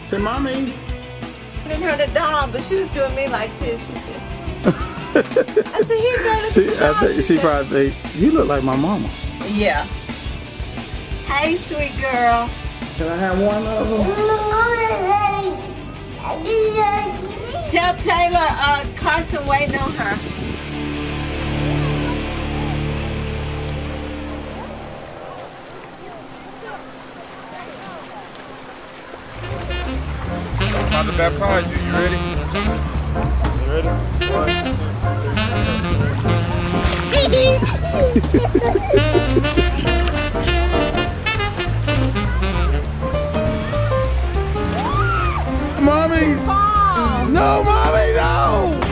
Say, mommy. And her the doll, but she was doing me like this. She said. I said, here, girl. See, I think she probably think you look like my mama. Yeah. Hey, sweet girl. Can I have one of them? Tell Taylor, Carson waiting on her. I'm about to baptize you. You ready? You ready? 1, 2, 3. Mommy! Oh. No, mommy, no!